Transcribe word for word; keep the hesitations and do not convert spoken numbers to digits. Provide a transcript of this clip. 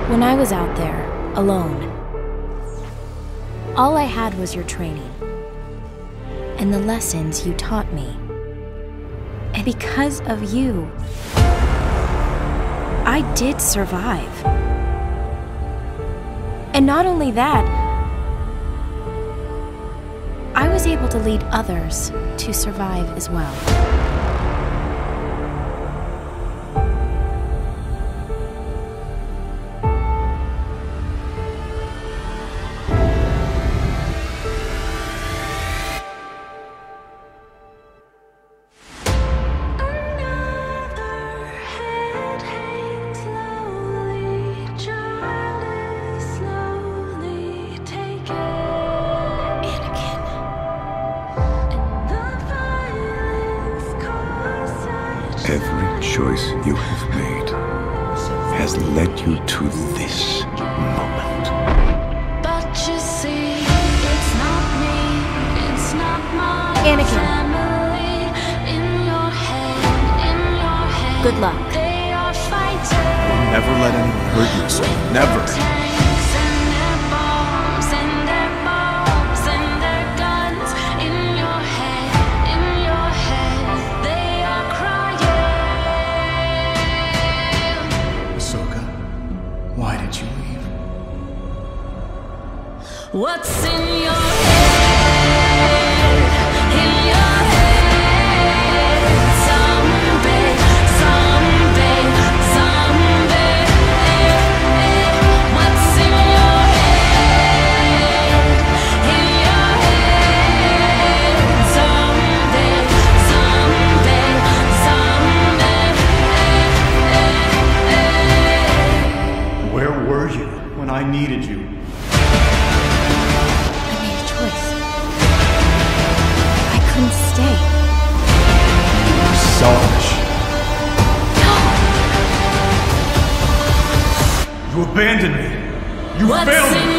When I was out there, alone, all I had was your training and the lessons you taught me. And because of you, I did survive. And not only that, I was able to lead others to survive as well. Every choice you have made has led you to this moment. But you see, it's not me, it's not my Anakin. family. In your head, in your head, Good luck. they are fighting. Never let anyone hurt you, so never. Tanks and their bombs and their bombs and their guns. In your head, in your head, they are crying. Ahsoka, why did you leave? What's in your head? In your head. Someday, someday, someday. What's in your head? In your head. Someday, someday, someday. Where were you when I needed you? I made a choice. I couldn't stay. Selfish. You abandoned me. You What's failed me. in